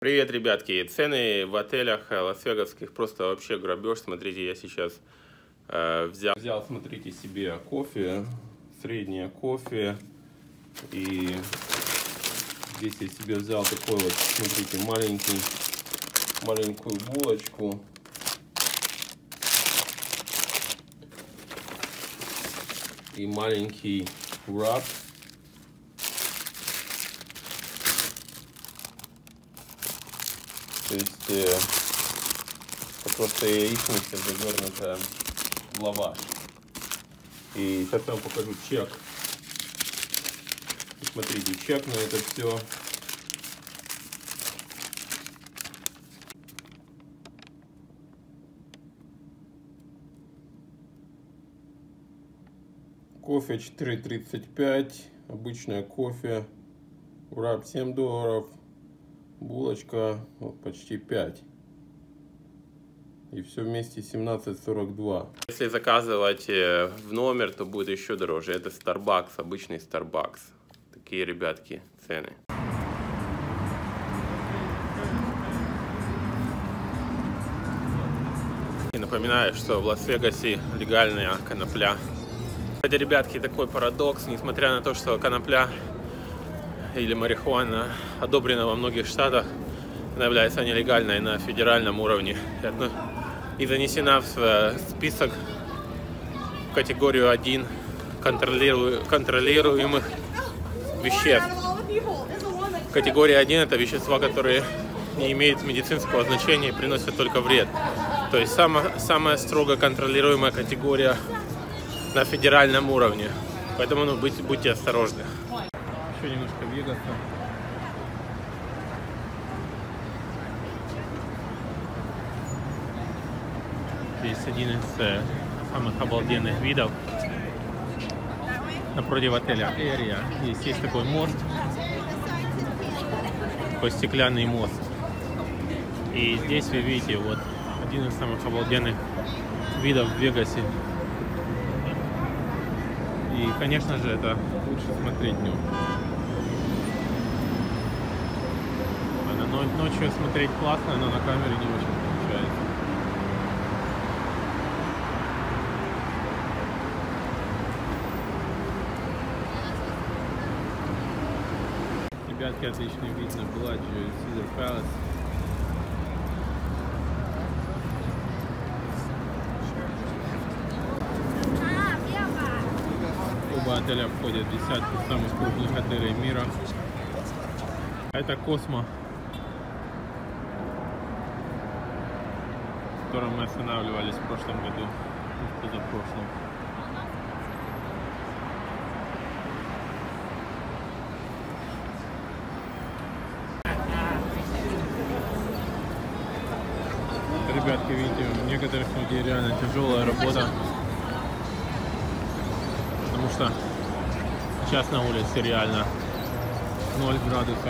Привет, ребятки! Цены в отелях лас-вегасских просто вообще грабеж. Смотрите, я сейчас взял, смотрите, себе кофе, среднее кофе. И здесь я себе взял такой вот, смотрите, маленькую булочку. И маленький wrap. То есть это просто яичница, завернутая в лаваш. И сейчас я вам покажу чек. Смотрите, чек на это все. Кофе $4.35, обычное кофе, wrap $7, булочка вот, почти 5. И все вместе $17.42. Если заказывать в номер, то будет еще дороже. Это Starbucks, обычный Starbucks. Такие, ребятки, цены. И напоминаю, что в Лас-Вегасе легальная конопля. Кстати, ребятки, такой парадокс, несмотря на то, что конопля или марихуана одобрена во многих штатах, она является нелегальной на федеральном уровне и занесена в список в категорию 1 контролируемых веществ. Категория 1 это вещества, которые не имеют медицинского значения и приносят только вред. То есть самая строго контролируемая категория на федеральном уровне. Поэтому будьте осторожны. Еще немножко Вегаса. Здесь один из самых обалденных видов. Напротив отеля Area. Здесь есть такой мост. Такой стеклянный мост. И здесь вы видите вот один из самых обалденных видов в Вегасе. И, конечно же, это лучше смотреть днем. Ночью смотреть классно, но на камере не очень получается. Ребятки, отличный вид на Bellagio и Caesar Palace. Оба отеля входят в десятку самых крупных отелей мира. Это Космо, в котором мы останавливались в прошлом году и в позапрошлом. Ребятки, видите, у некоторых людей реально тяжелая работа, потому что сейчас на улице реально 0 градусов.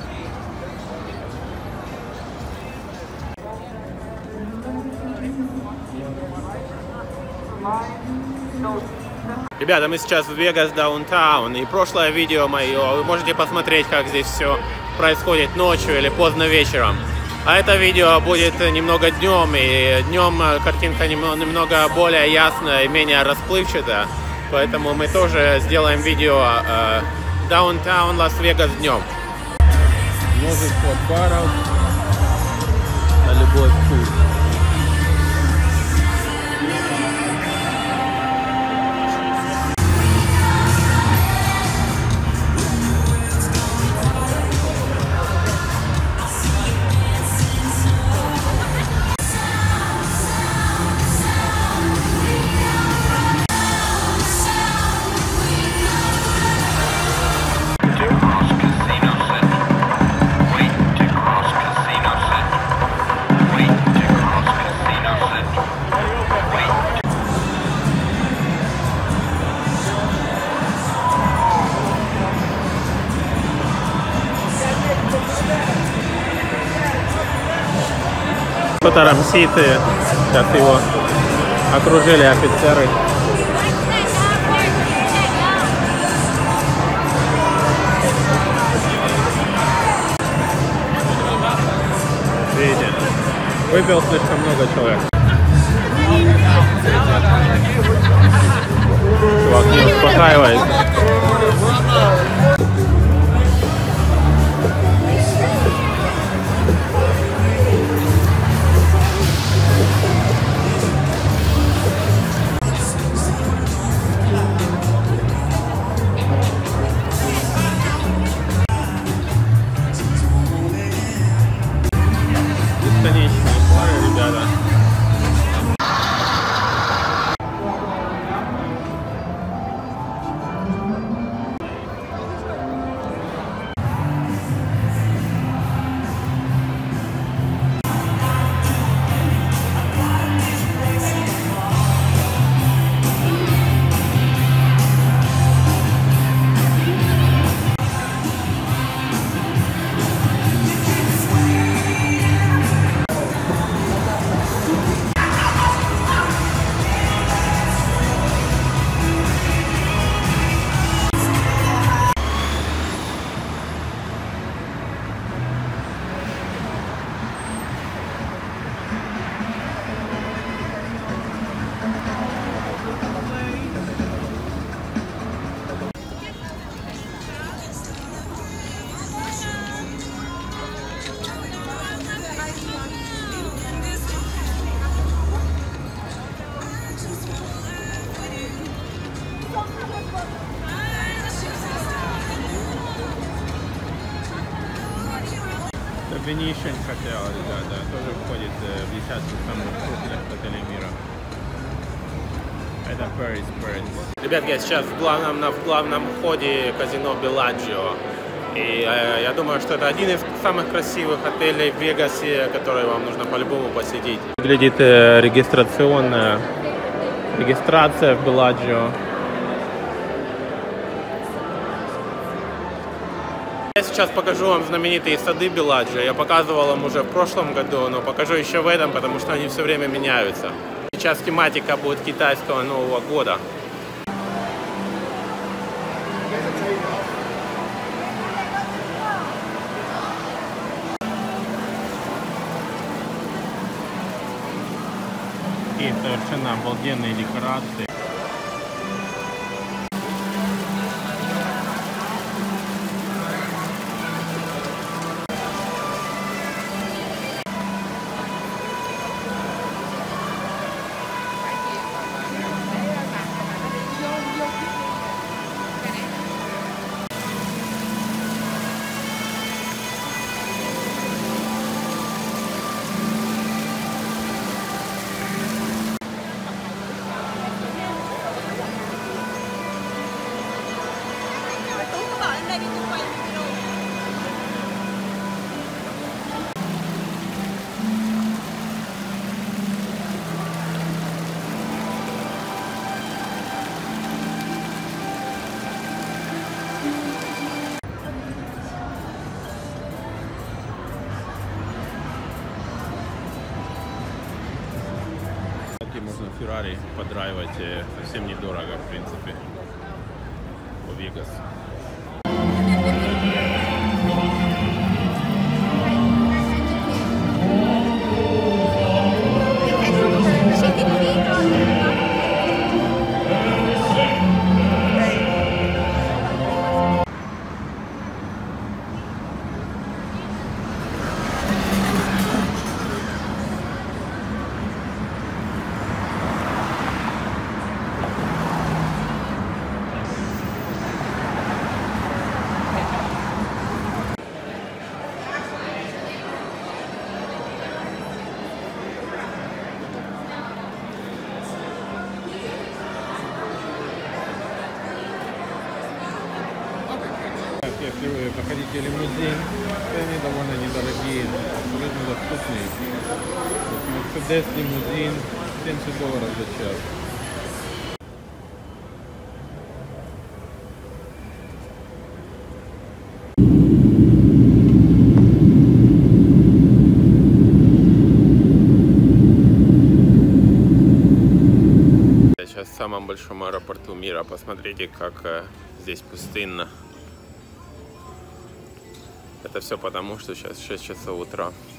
Ребята, мы сейчас в Вегас Даунтаун, и прошлое видео мое вы можете посмотреть, как здесь все происходит ночью или поздно вечером. А это видео будет немного днем, и днем картинка немного более ясная и менее расплывчатая. Поэтому мы тоже сделаем видео Даунтаун Лас-Вегас днем. Множество баров на любой вкус. Кто-то рамсит, сейчас его окружили офицеры. Выпил слишком много человек. Чувак не успокаивает. Бесконечные пары, ребята. Venetian хотел, ребята, тоже входит в десятку самых крупных отелей мира. Это Paris Prince. Ребятки, я сейчас в главном входе казино Bellagio. И я думаю, что это один из самых красивых отелей в Вегасе, который вам нужно по-любому посетить. Выглядит регистрация в Bellagio. Я сейчас покажу вам знаменитые сады Bellagio. Я показывал вам уже в прошлом году, но покажу еще в этом, потому что они все время меняются. Сейчас тематика будет китайского Нового года. И совершенно обалденные декорации. Можно Феррари подрайвать совсем недорого, в принципе, по Вегасу. Если вы походите лимузин, то они довольно недорогие, абсолютно доступные. Мерседес лимузин $70 за час. Сейчас в самом большом аэропорту мира. Посмотрите, как здесь пустынно. Это все потому, что сейчас 6 часов утра.